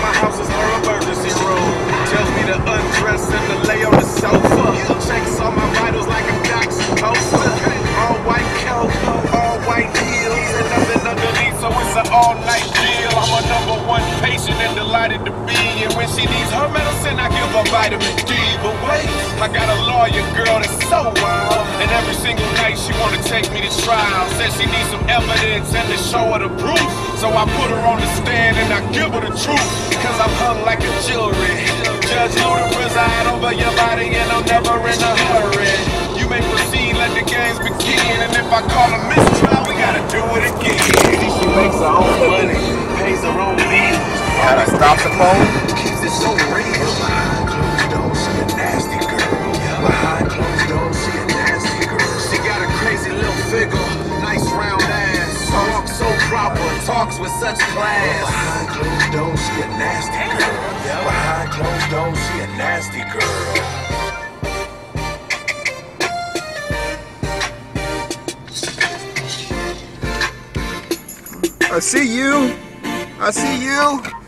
my house is her emergency room. Tells me to undress and to lay on the sofa. Checks all my vitals like a doc's poster. All white coat, all white heels, and nothing underneath, so it's an all-night deal. I'm a #1 patient and delighted to be. And when she needs her medicine, I give her vitamin D. But wait, I got a lawyer girl that's so wild, and every single night she wanna take me to trial. Says she needs some evidence and to show her the proof. So I put her on the stand and I give her the truth, cause I'm hung like a jewelry. Judge Luda preside over your body and I'm never in a hurry. You may proceed, let the games begin, and if I call a mistrial, we gotta do it again. She makes her own money, pays her own bills. Gotta stop the phone. Keeps it so real. Behind closed doors, she a nasty girl. Behind closed doors, she a nasty girl. She got a crazy little figure, nice round ass. Talks so proper, talks with such class. Behind closed doors, she a nasty girl. Behind closed doors, she a nasty girl. I see you. I see you.